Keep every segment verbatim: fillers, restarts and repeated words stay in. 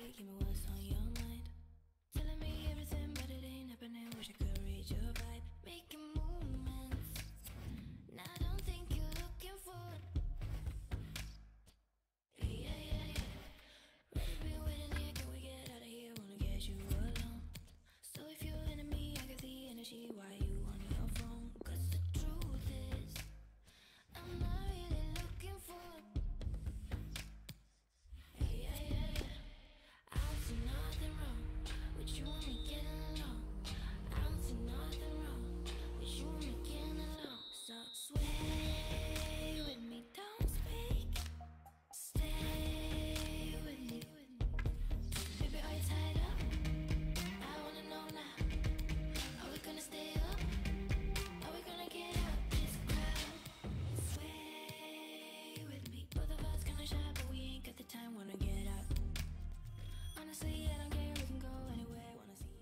give me what's on your mind. Telling me everything, but it ain't happening. Wish I could read your vibe. Making movements. Now I don't think you're looking for it. Yeah, yeah, yeah. Ready, been waiting here. Can we get out of here? Wanna get you alone. So if you're into me, I get the energy. Why you on your phone? Cause the truth is, I'm not really looking for it. Yeah, yeah, yeah. I don't see nothing wrong with you and me getting along. I don't see nothing wrong with you and me getting along. So sway with me, don't speak. Stay with me. Baby, are you tied up? I wanna know now. Are we gonna stay up? Are we gonna get out this crowd? Sway with me. Both of us kinda shy, but we ain't got the time. Wanna get out. Honestly, I don't care. We can go anywhere. Wanna see.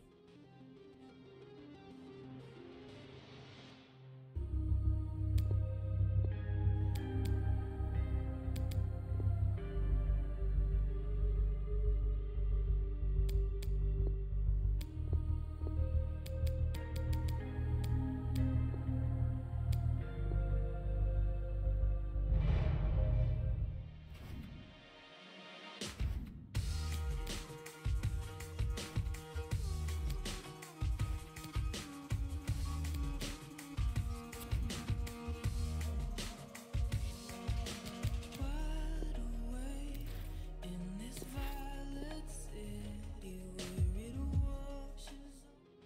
Wide awake in this violet city where it washes.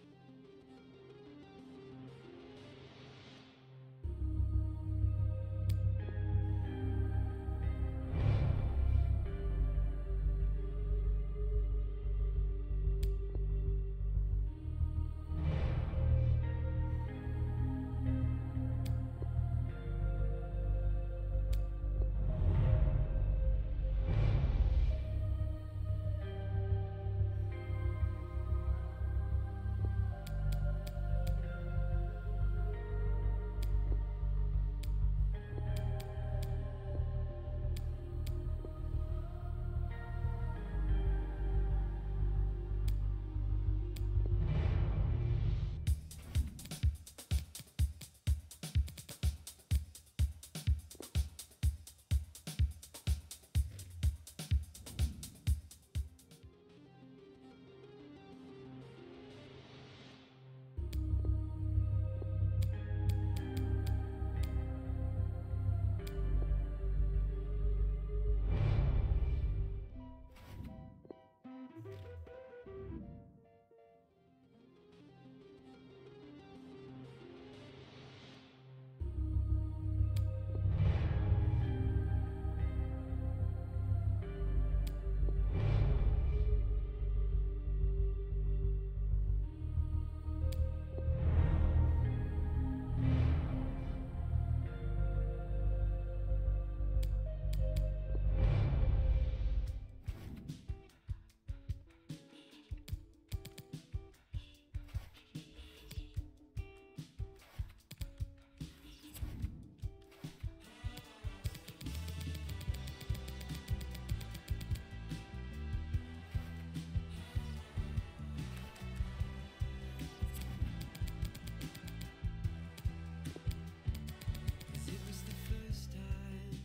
Cause it was the first time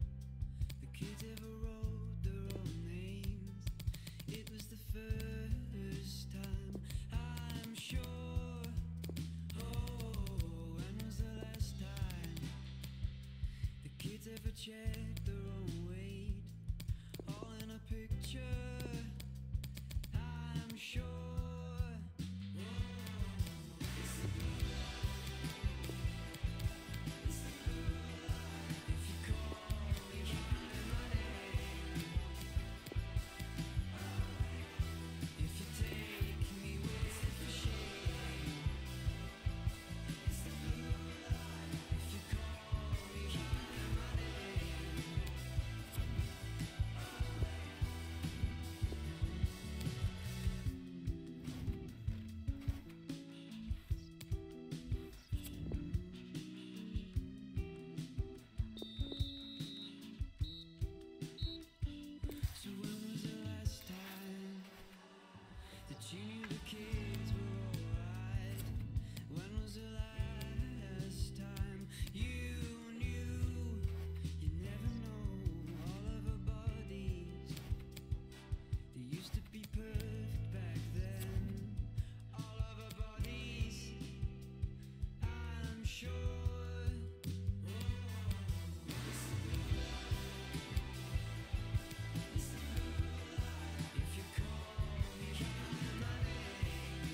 the kids ever wrote their own names. It was the first time, I'm sure. Oh, when was the last time the kids ever checked their own weight? All in a picture, I'm sure. It's the blue light. It's the blue light. If you call me by my name, if you take me with for shame, it's the blue light. If you call me by my name. She knew the kids were alright. When was the last time you knew? You never know all of her bodies. They used to be perfect back then. All of her bodies, I'm sure. If you call me by my name,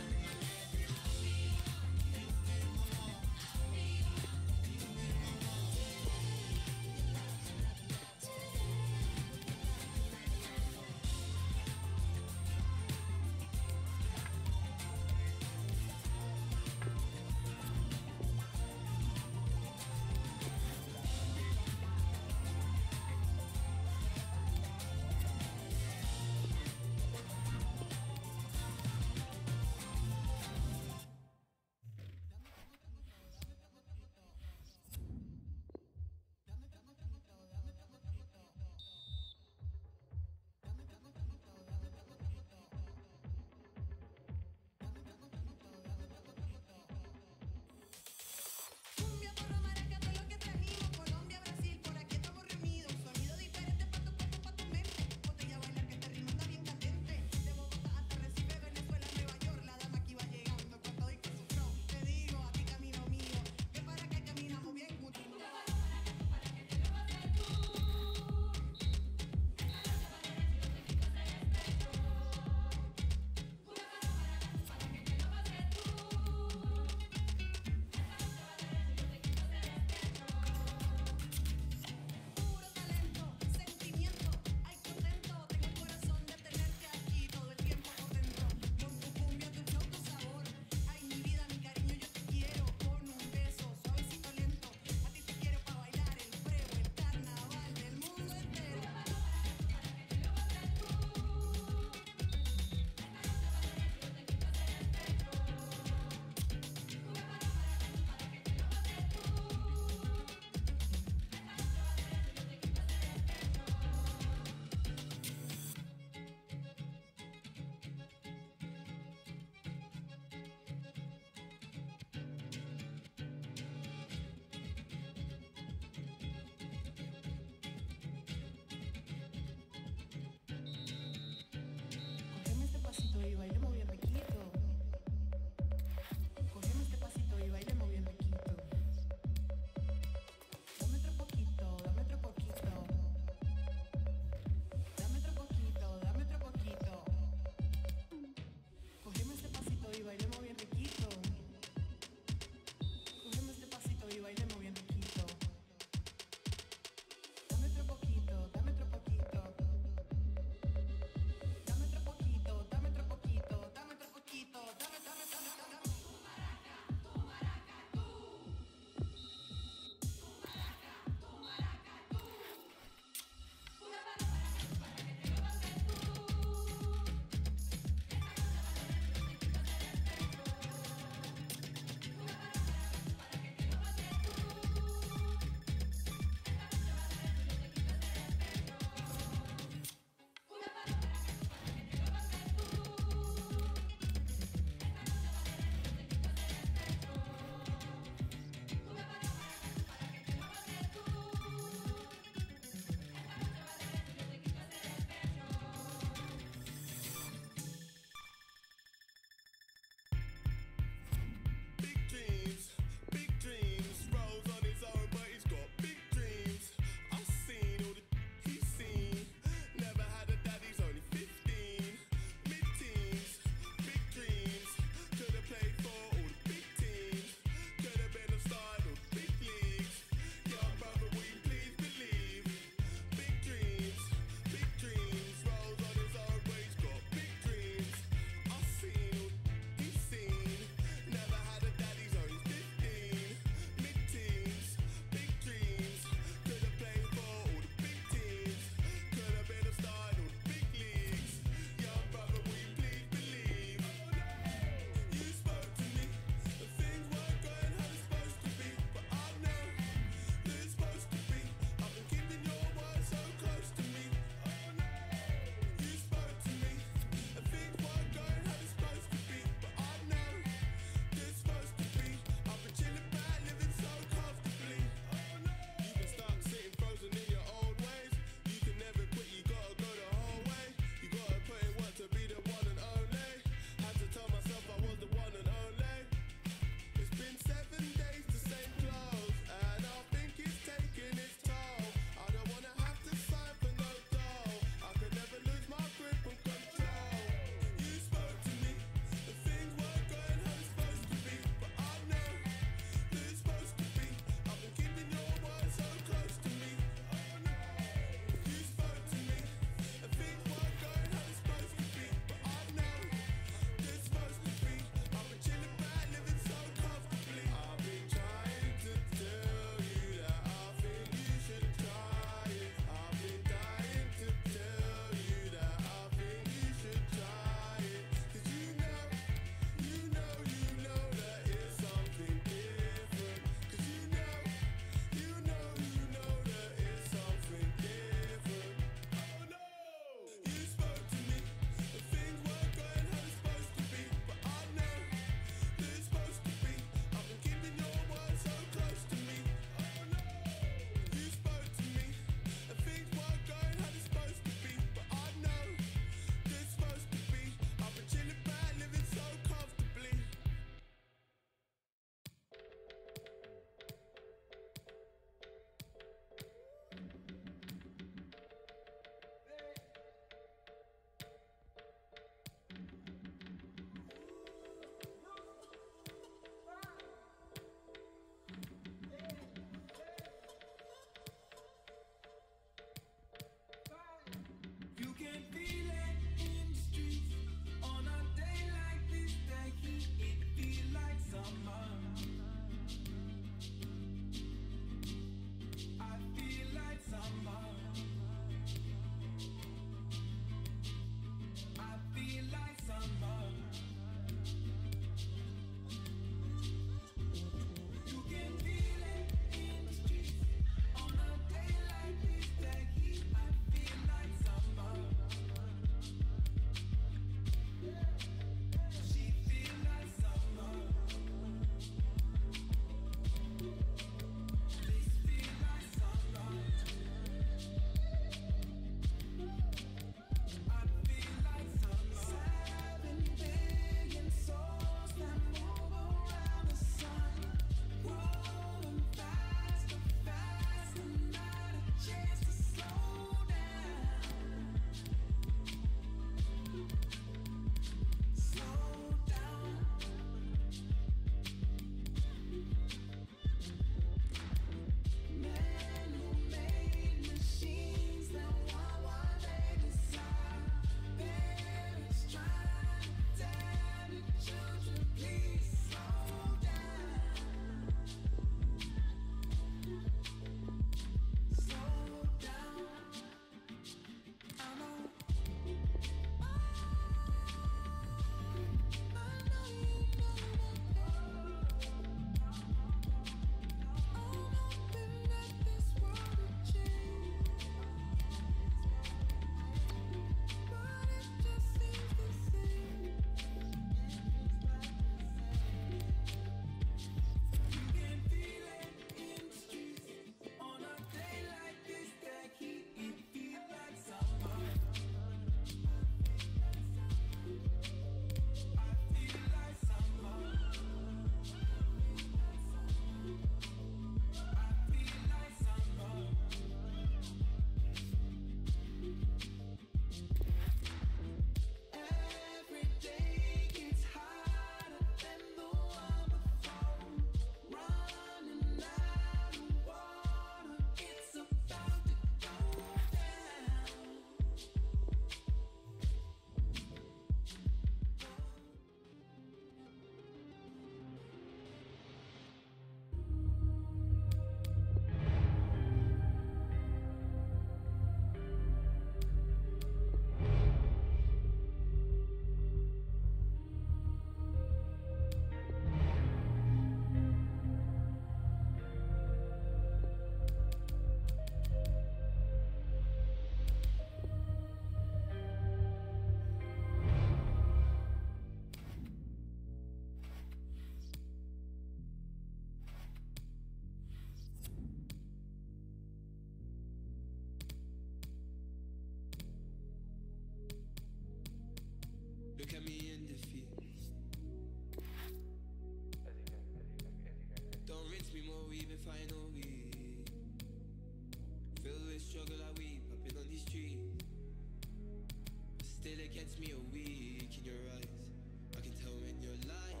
against me or weak in your eyes. I can tell when you're lying.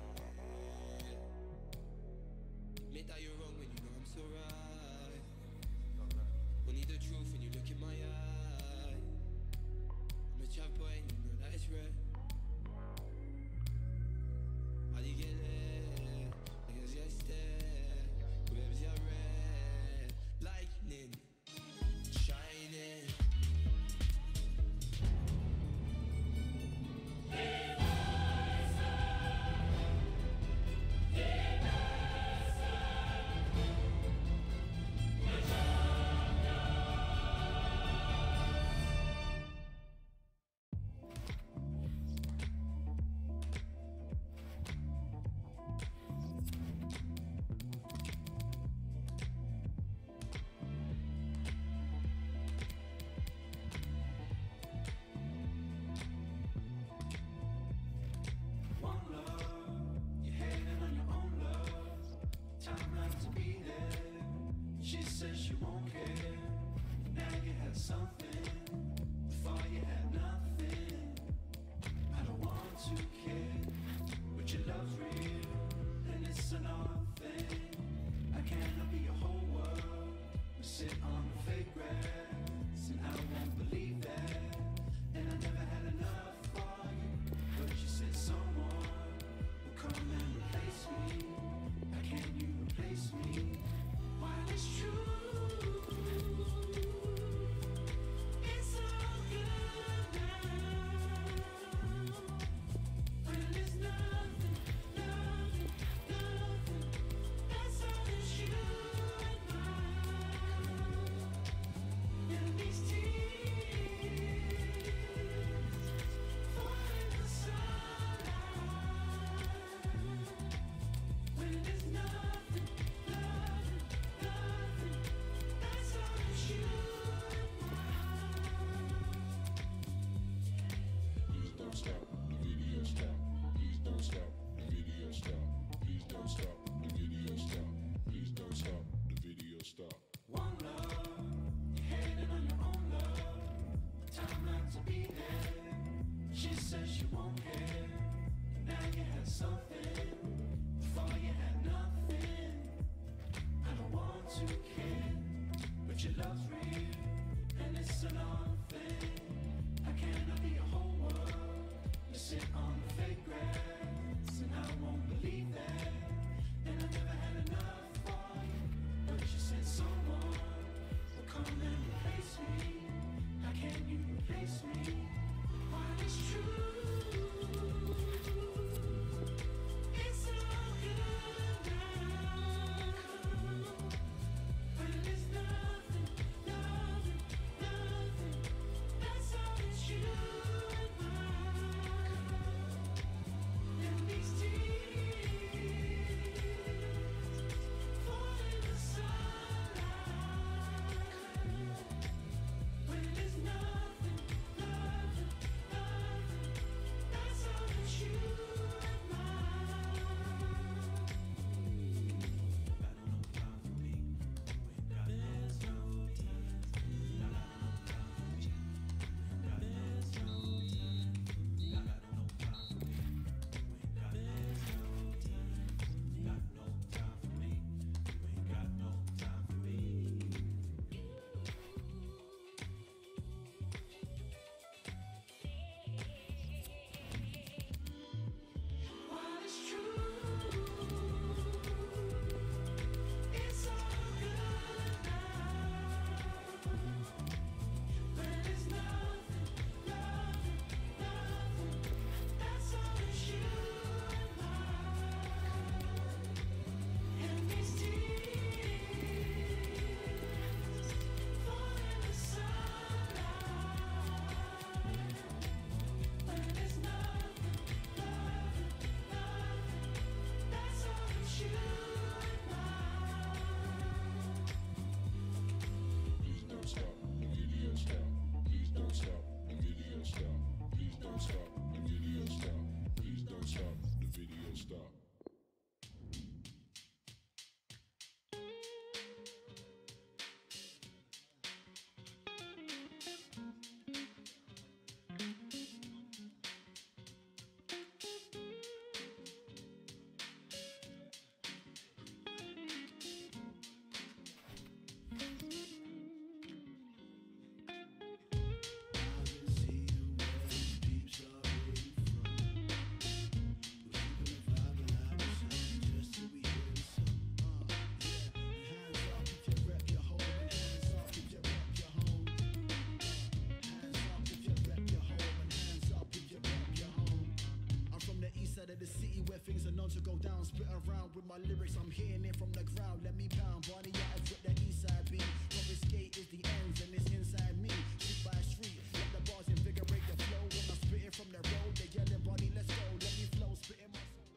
Admit that you're wrong when you know I'm so right. Only the truth when you look in my eye. I'm a trap boy and you know that it's red. How do you get there? I guess you're there. Whatever's your red. Lightning shining. things are known to go down. Spit around with my lyrics, I'm hitting it from the ground. Let me pound, body out with the east side beat. Confiscate is the ends and it's inside me. Street by street, let the bars invigorate the flow. When I spit it from the road, they yelling, body, let's go. Let me flow, spitting my soul.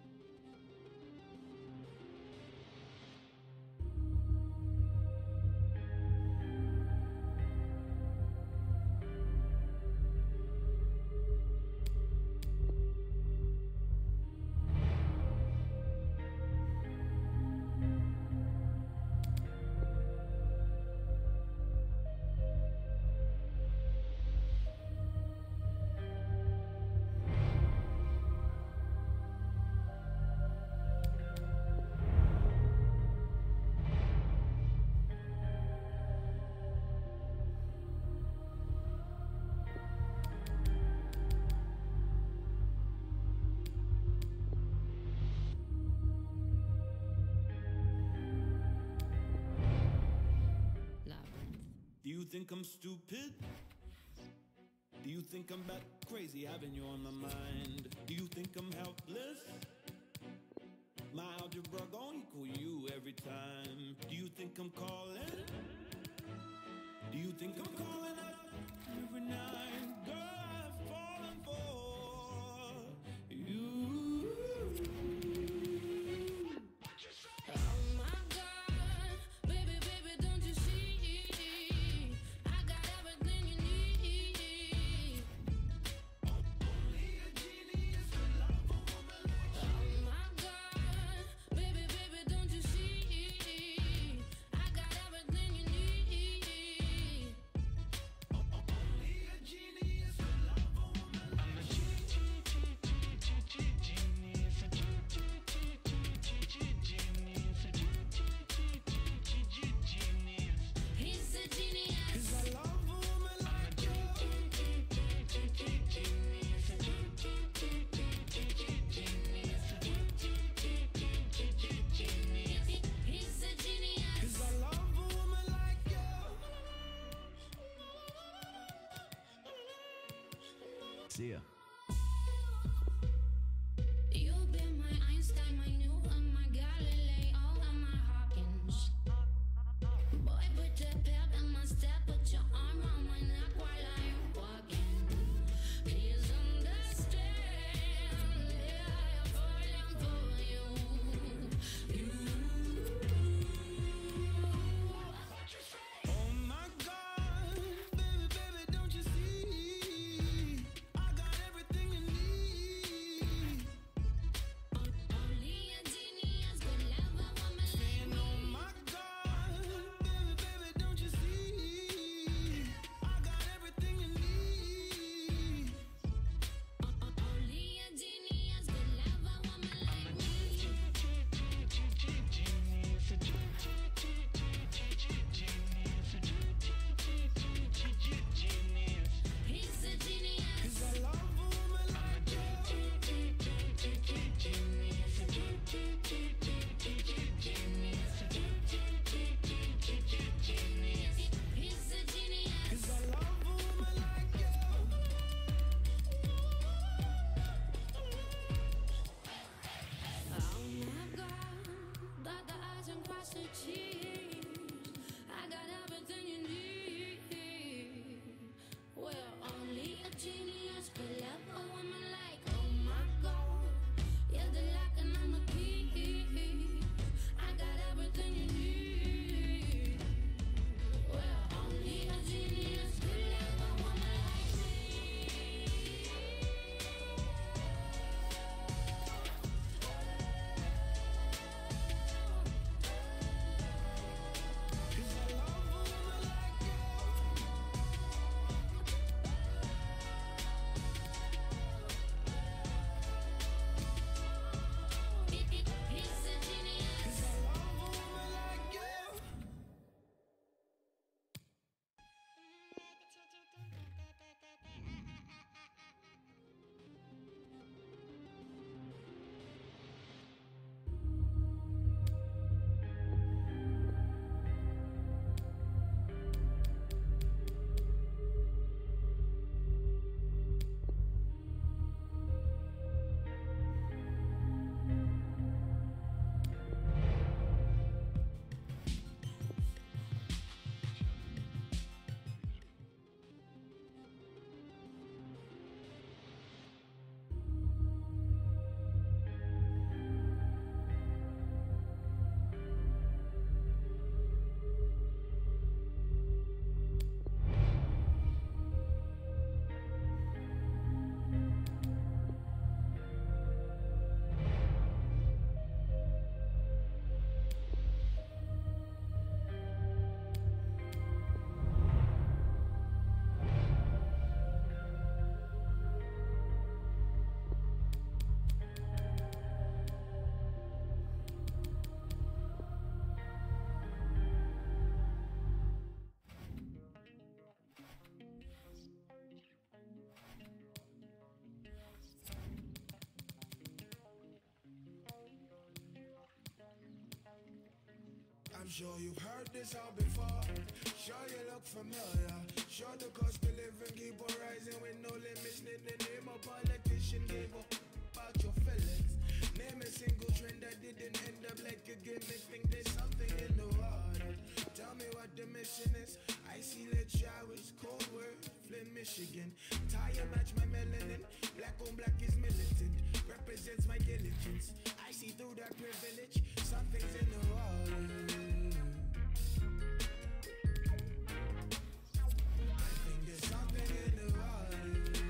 Do you think I'm stupid? Do you think I'm bat crazy having you on my mind? Do you think I'm helpless? My algebra gon' equal you every time. Do you think I'm calling? Do you think I'm calling up every night? Girl, I've fallen for you. Oh my God, baby, baby, don't you see? I got everything you need. Only a genius could love a woman like you. Oh my God, baby, baby, don't you see? I got everything you need. Only a genius could love a woman like I'm a genie, genie, genie, genie, genius, a genie, genie, genie, genius, a genie, genie, genie, genius. He's a genius. Cause I love a woman I'm a like you. genie, genie, genie, genie, genius, a genie, genie, genie, genius, a genie, genie, genie, genius. He's a genius. Cause I love a woman like you. See ya. You've been my Einstein, my Newton, my Galileo, and my Hawkins. Boy, put that pep in my step, put your arm around my neck while I'm walking. Please understand, yeah, I'm falling for you. You. Oh my God, baby, baby, don't you see? I got everything sure you've heard this all before. Sure you look familiar. Sure the cost of living keep on rising with no limits. Name the name a politician gave up about your feelings. Name a single trend that didn't end up like a gimmick. Think there's something in the water. Tell me what the mission is. Icy lit showers, cold word, Flint, Michigan. Tire match my melanin. Black on black is militant. Represents my diligence. I see through that privilege. Something's in the water. I think there's something in the water.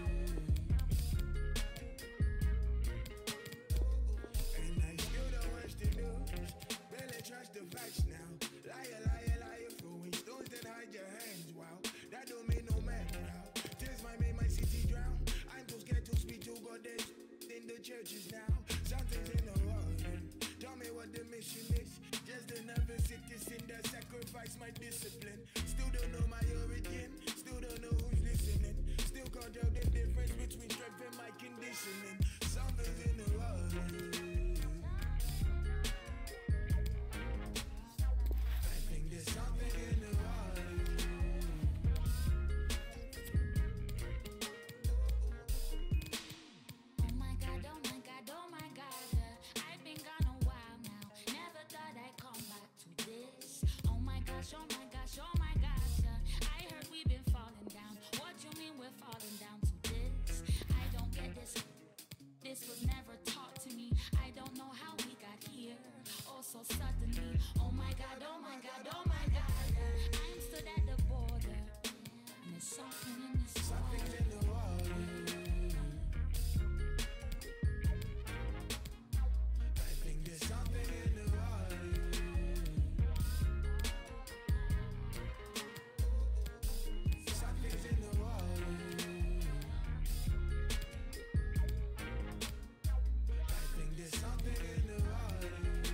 And I still don't watch the news. Barely trust the facts now. Liar, liar, liar, throwing stones that hide your hands. Wow, that don't make no man proud. Tears might make my city drown. I'm too scared to speak to God. There's in the churches now. Something's in the water. Tell me what the mission is. Just another citizen that sacrificed my discipline. Still don't know my origin. Still don't know who's listening. Still can't tell the difference between strength and my conditioning. Something's in the water. I think there's something in the water. Oh my God, oh my God, oh my God. uh, I've been gone a while now. Never thought I'd come back to this. Oh my gosh, oh my gosh, oh my gosh. uh, I heard we've been falling down. What you mean we're falling down to this? I don't get this. This was never taught to me. I don't know how we got here. Oh, so suddenly. Oh my God, oh my God, oh my God. uh, I'm stood at the border. And there's something in this Something's water. in the water. I think there's something in the water. Something's in the water. I think there's something in the water.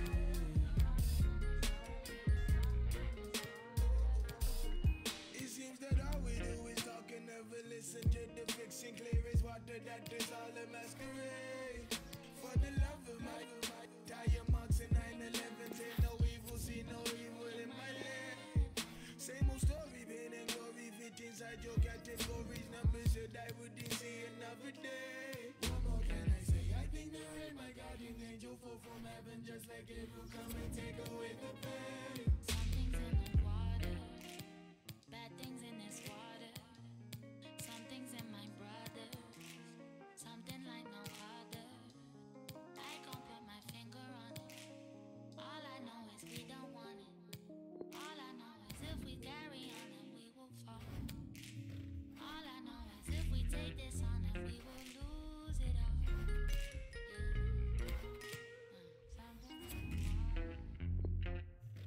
It seems that all we do is talk and never listen to the fiction. Clear as water, that is all a masquerade. For the love of my tire marks and nine eleven. Say no evil, see no evil in my land. Same old story, pain and glory. Fit inside your categories. Numbers should I wouldn't see another day. What more can I say? I think the rain, my guardian angel, fall from heaven just like it will come and take away the pain. Something's in the water. Bad things in this water. Something's in my brother. Something like no other. I can't put my finger on it. All I know is we don't want it. All I know is if we carry on then we will fall. All I know is if we take this on then we will lose it all. Yeah. Uh, something in the water.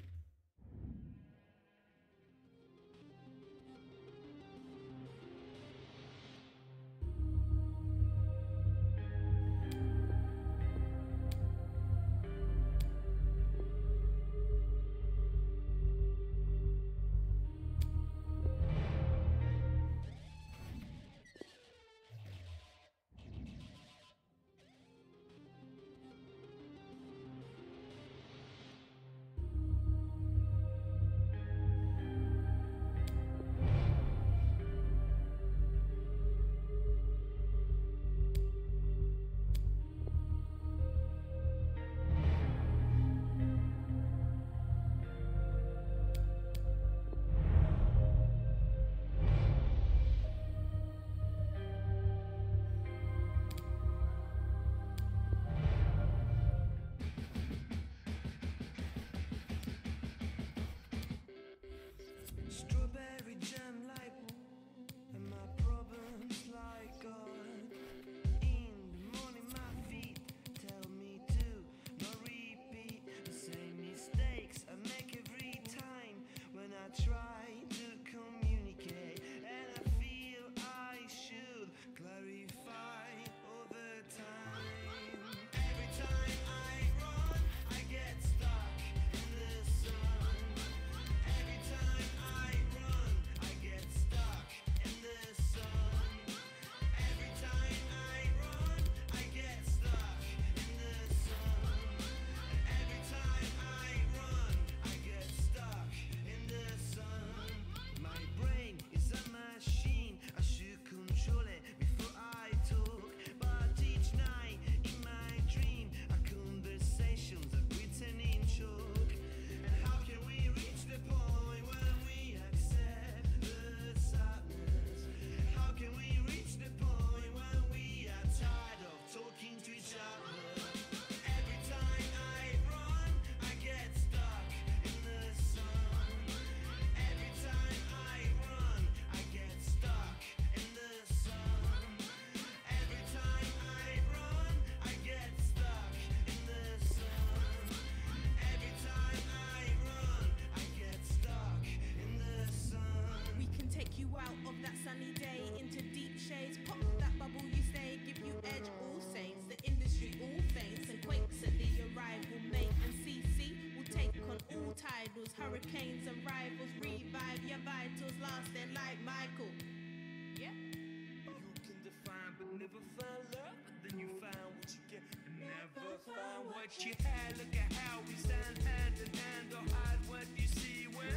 hurricanes and rivals revive your vitals, lost and like Michael. Yeah. You can define but never find love, but then you find what you get and never find what you had. Look at how we stand hand in hand, or hide what you see when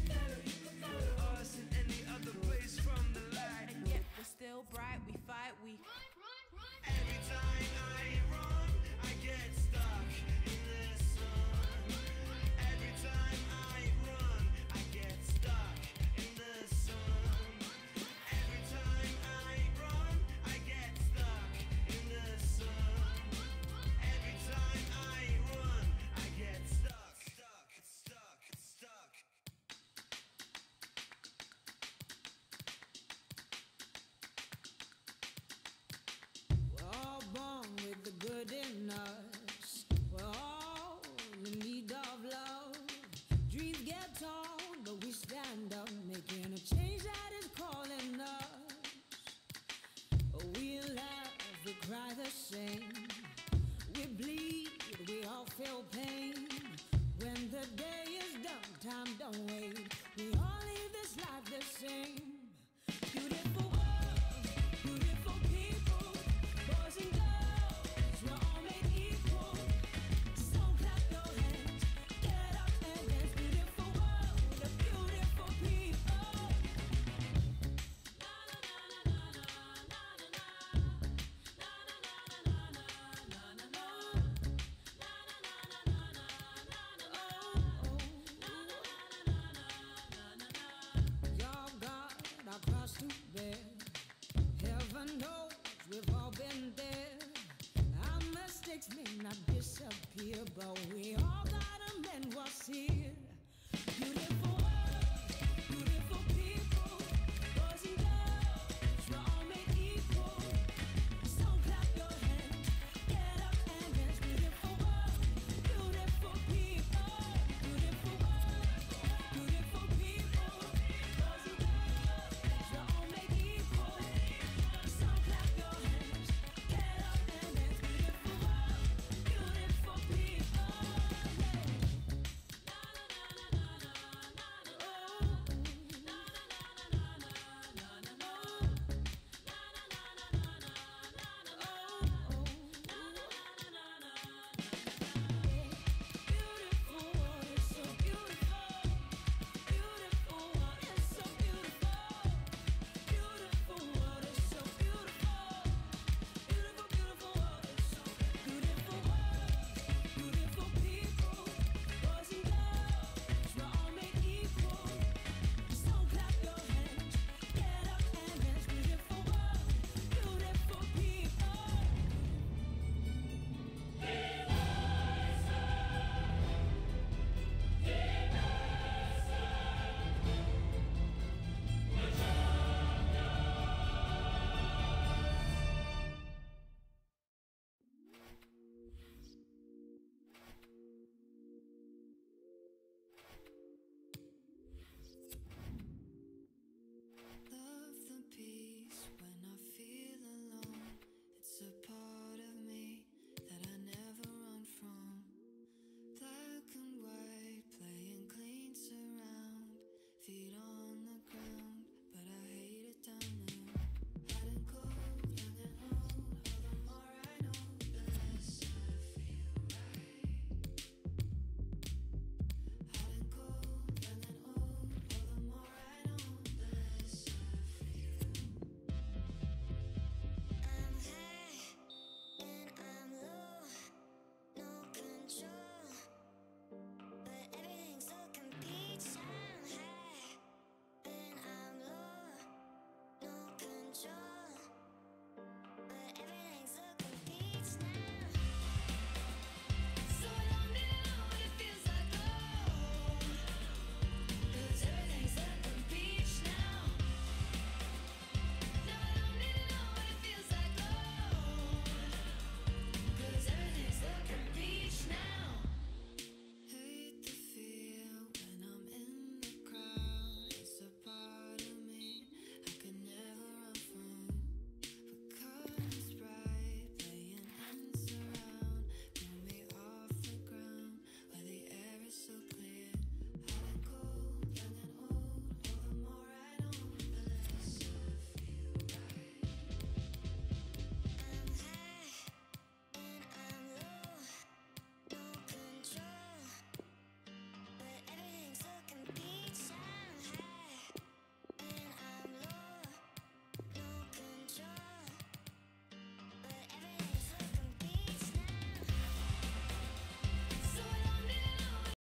us in any other place from the light. And yet we're still bright, we fight, we Every time I run, I get stuck in the sun. Every time I run, I get stuck in the sun. Every time I run, I get stuck in the sun. Every time I run, I get stuck, stuck, stuck, stuck. We're all born with the good in us. We're all in need of love. Dreams get tall, but we stand up, making a change that is calling us. We laugh, we cry the same. We bleed, we all feel pain. When the day is done, time don't wait. We all live this life the same. Beautiful world, beautiful people, boys and girls, we're all made equal. So clap your hands, get up and dance. Beautiful world, the beautiful people. Na na na na na na na na. Na na na na na na na na na. Na na na na na na na na na. Oh, na na na na na na na na. Your God, our cross to bear. Heaven knows we've all been there. Our mistakes may not disappear, but we